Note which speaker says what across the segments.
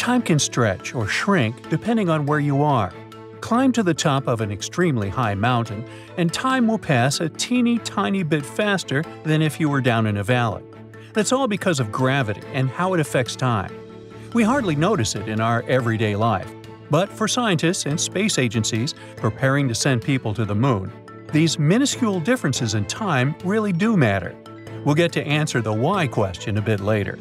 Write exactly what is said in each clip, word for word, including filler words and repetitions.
Speaker 1: Time can stretch or shrink depending on where you are. Climb to the top of an extremely high mountain, and time will pass a teeny tiny bit faster than if you were down in a valley. That's all because of gravity and how it affects time. We hardly notice it in our everyday life, but for scientists and space agencies preparing to send people to the moon, these minuscule differences in time really do matter. We'll get to answer the why question a bit later.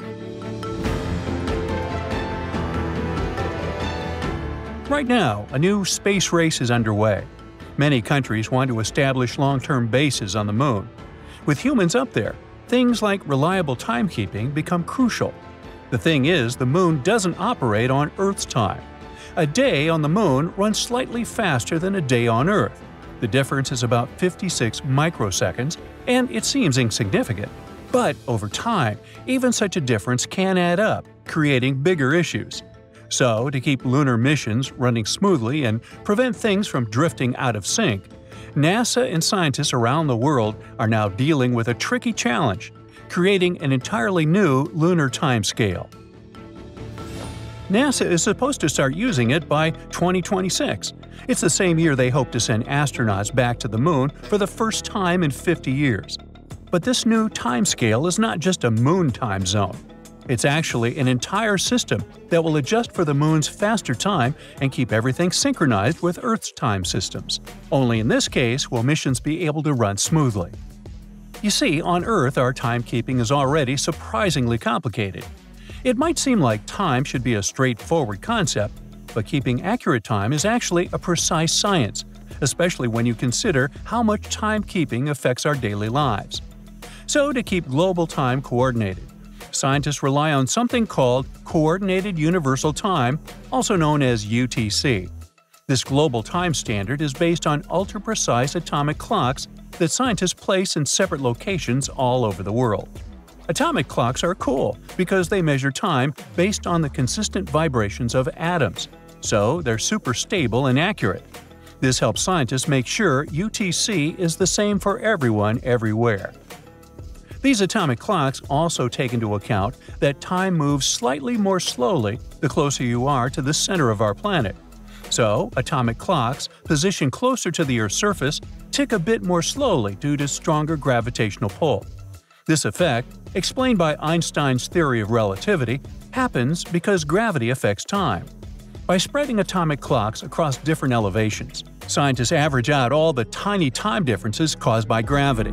Speaker 1: Right now, a new space race is underway. Many countries want to establish long-term bases on the moon. With humans up there, things like reliable timekeeping become crucial. The thing is, the moon doesn't operate on Earth's time. A day on the moon runs slightly faster than a day on Earth. The difference is about fifty-six microseconds, and it seems insignificant. But over time, even such a difference can add up, creating bigger issues. So, to keep lunar missions running smoothly and prevent things from drifting out of sync, NASA and scientists around the world are now dealing with a tricky challenge: creating an entirely new lunar timescale. NASA is supposed to start using it by twenty twenty-six. It's the same year they hope to send astronauts back to the moon for the first time in fifty years. But this new timescale is not just a moon time zone. It's actually an entire system that will adjust for the moon's faster time and keep everything synchronized with Earth's time systems. Only in this case will missions be able to run smoothly. You see, on Earth our timekeeping is already surprisingly complicated. It might seem like time should be a straightforward concept, but keeping accurate time is actually a precise science, especially when you consider how much timekeeping affects our daily lives. So, to keep global time coordinated, scientists rely on something called Coordinated Universal Time, also known as U T C. This global time standard is based on ultra-precise atomic clocks that scientists place in separate locations all over the world. Atomic clocks are cool because they measure time based on the consistent vibrations of atoms, so they're super stable and accurate. This helps scientists make sure U T C is the same for everyone everywhere. These atomic clocks also take into account that time moves slightly more slowly the closer you are to the center of our planet. So, atomic clocks positioned closer to the Earth's surface tick a bit more slowly due to stronger gravitational pull. This effect, explained by Einstein's theory of relativity, happens because gravity affects time. By spreading atomic clocks across different elevations, scientists average out all the tiny time differences caused by gravity.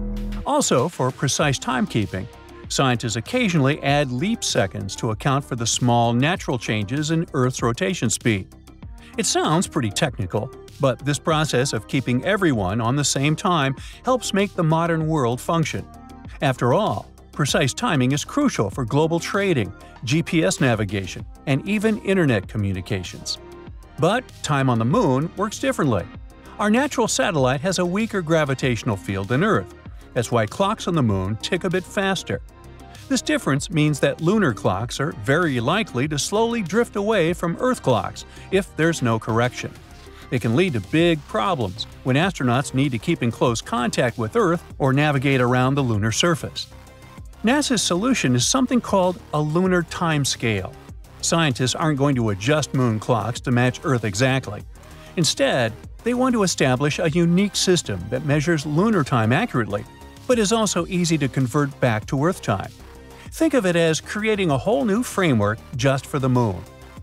Speaker 1: Also, for precise timekeeping, scientists occasionally add leap seconds to account for the small natural changes in Earth's rotation speed. It sounds pretty technical, but this process of keeping everyone on the same time helps make the modern world function. After all, precise timing is crucial for global trading, G P S navigation, and even internet communications. But time on the moon works differently. Our natural satellite has a weaker gravitational field than Earth. That's why clocks on the moon tick a bit faster. This difference means that lunar clocks are very likely to slowly drift away from Earth clocks if there's no correction. It can lead to big problems when astronauts need to keep in close contact with Earth or navigate around the lunar surface. NASA's solution is something called a lunar timescale. Scientists aren't going to adjust moon clocks to match Earth exactly. Instead, they want to establish a unique system that measures lunar time accurately, but is also easy to convert back to Earth time. Think of it as creating a whole new framework just for the moon.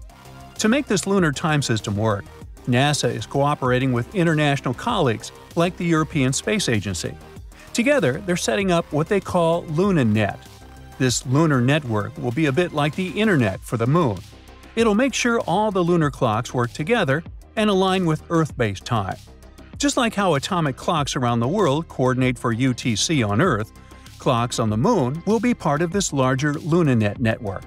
Speaker 1: To make this lunar time system work, NASA is cooperating with international colleagues like the European Space Agency. Together, they're setting up what they call LunaNet. This lunar network will be a bit like the Internet for the moon. It'll make sure all the lunar clocks work together and align with Earth-based time. Just like how atomic clocks around the world coordinate for U T C on Earth, clocks on the moon will be part of this larger LunaNet network.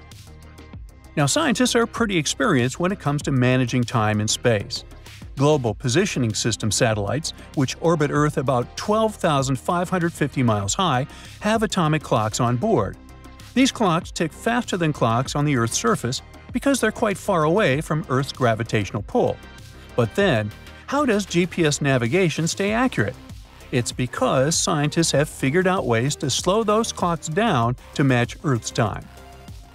Speaker 1: Now, scientists are pretty experienced when it comes to managing time in space. Global Positioning System satellites, which orbit Earth about twelve thousand five hundred fifty miles high, have atomic clocks on board. These clocks tick faster than clocks on the Earth's surface because they're quite far away from Earth's gravitational pull. But then, how does G P S navigation stay accurate? It's because scientists have figured out ways to slow those clocks down to match Earth's time.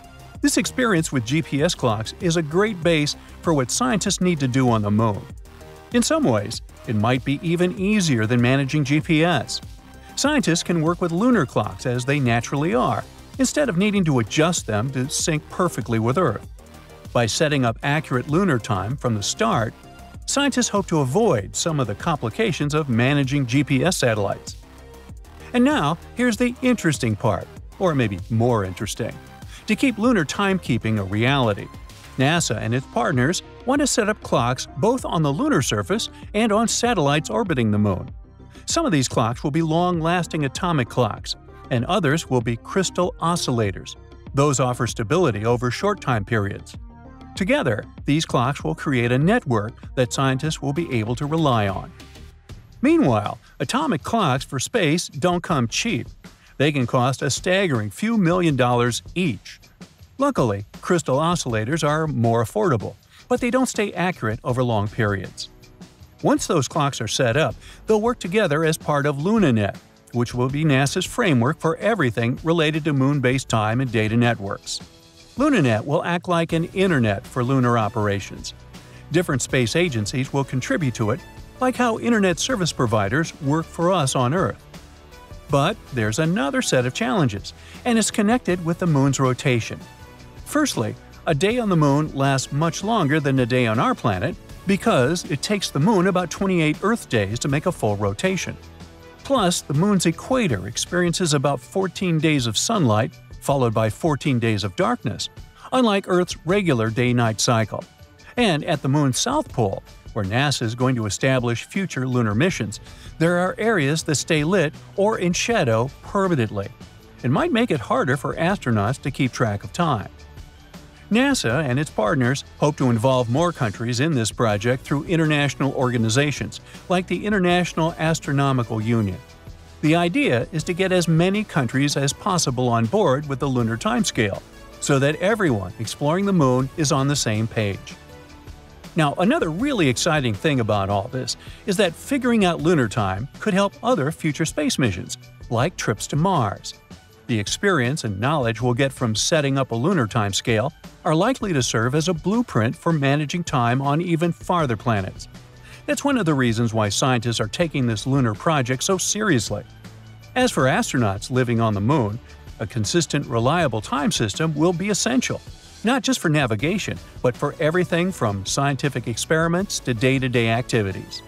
Speaker 1: This experience with G P S clocks is a great base for what scientists need to do on the Moon. In some ways, it might be even easier than managing G P S. Scientists can work with lunar clocks as they naturally are, instead of needing to adjust them to sync perfectly with Earth. By setting up accurate lunar time from the start, scientists hope to avoid some of the complications of managing G P S satellites. And now, here's the interesting part, or maybe more interesting. To keep lunar timekeeping a reality, NASA and its partners want to set up clocks both on the lunar surface and on satellites orbiting the Moon. Some of these clocks will be long-lasting atomic clocks, and others will be crystal oscillators. Those offer stability over short time periods. Together, these clocks will create a network that scientists will be able to rely on. Meanwhile, atomic clocks for space don't come cheap. They can cost a staggering few million dollars each. Luckily, crystal oscillators are more affordable, but they don't stay accurate over long periods. Once those clocks are set up, they'll work together as part of LunaNet, which will be NASA's framework for everything related to moon-based time and data networks. LunaNet will act like an internet for lunar operations. Different space agencies will contribute to it, like how internet service providers work for us on Earth. But there's another set of challenges, and it's connected with the Moon's rotation. Firstly, a day on the Moon lasts much longer than a day on our planet because it takes the Moon about twenty-eight Earth days to make a full rotation. Plus, the Moon's equator experiences about fourteen days of sunlight, followed by fourteen days of darkness, unlike Earth's regular day-night cycle. And at the Moon's south pole, where NASA is going to establish future lunar missions, there are areas that stay lit or in shadow permanently. It might make it harder for astronauts to keep track of time. NASA and its partners hope to involve more countries in this project through international organizations, like the International Astronomical Union. The idea is to get as many countries as possible on board with the lunar timescale, so that everyone exploring the Moon is on the same page. Now, another really exciting thing about all this is that figuring out lunar time could help other future space missions, like trips to Mars. The experience and knowledge we'll get from setting up a lunar timescale are likely to serve as a blueprint for managing time on even farther planets. That's one of the reasons why scientists are taking this lunar project so seriously. As for astronauts living on the Moon, a consistent, reliable time system will be essential. Not just for navigation, but for everything from scientific experiments to day-to-day activities.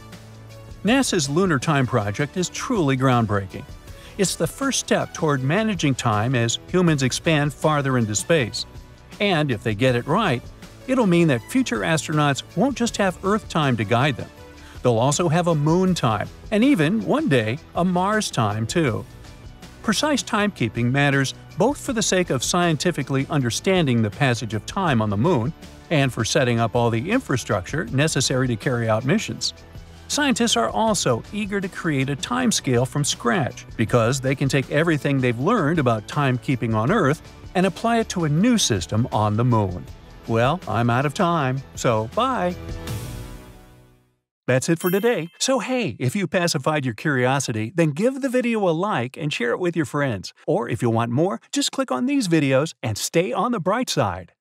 Speaker 1: NASA's Lunar Time Project is truly groundbreaking. It's the first step toward managing time as humans expand farther into space. And if they get it right, it'll mean that future astronauts won't just have Earth time to guide them. They'll also have a Moon time, and even, one day, a Mars time too. Precise timekeeping matters both for the sake of scientifically understanding the passage of time on the Moon and for setting up all the infrastructure necessary to carry out missions. Scientists are also eager to create a timescale from scratch because they can take everything they've learned about timekeeping on Earth and apply it to a new system on the Moon. Well, I'm out of time, so bye! That's it for today. So hey, if you pacified your curiosity, then give the video a like and share it with your friends. Or if you want more, just click on these videos and stay on the bright side.